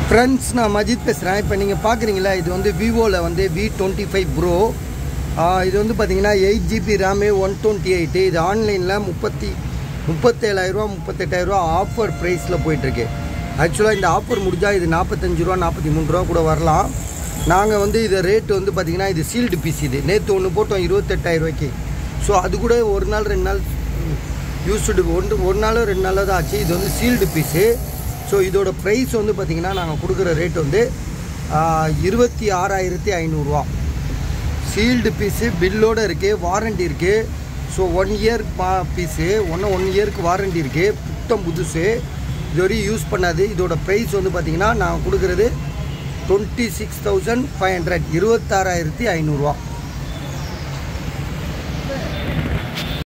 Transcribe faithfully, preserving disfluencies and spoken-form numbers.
Friends, நான் மஜித் பேசுகிறேன். இப்போ நீங்கள் பார்க்குறீங்களா, இது வந்து விவோவில் வந்து வி டுவெண்ட்டி ஃபைவ் ப்ரோ. இது வந்து பார்த்தீங்கன்னா eight GB RAM one twenty eight. இது ஆன்லைனில் முப்பத்தி முப்பத்தேழாயிரரூவா முப்பத்தெட்டாயிரரூவா ஆஃபர் ப்ரைஸில் போயிட்டுருக்கு. ஆக்சுவலாக இந்த ஆஃபர் முடிஞ்சால் இது நாற்பத்தஞ்சு ரூபா நாற்பத்தி மூணு ரூபா கூட வரலாம். நாங்கள் வந்து இதை ரேட்டு வந்து பார்த்திங்கன்னா இது சீல்டு பீஸ். இது நேற்று ஒன்று போட்டோம் இருபத்தெட்டாயிரரூவாய்க்கு. ஸோ அது கூட ஒரு நாள் ரெண்டு நாள் யூஸ்டு ஒன்று ஒரு நாளோ ரெண்டு நாளோ தான் ஆச்சு. இது வந்து சீல்டு பீஸு. ஸோ இதோட ப்ரைஸ் வந்து பார்த்திங்கன்னா நாங்கள் கொடுக்குற ரேட் வந்து இருபத்தி ஆறாயிரத்தி ஐநூறுரூவா. சீல்டு பீஸு பில்லோடு இருக்குது, வாரண்ட்டி இருக்குது. ஸோ ஒன் இயர் பா பீஸு ஒன்று ஒன் இயருக்கு வாரண்ட்டி இருக்குது. புத்தம் புதுசு, இது வரையும் யூஸ் பண்ணாது. இதோட ப்ரைஸ் வந்து பார்த்திங்கன்னா நாங்கள் கொடுக்குறது twenty six thousand five hundred இருபத்தாறாயிரத்தி ஐநூறுரூவா.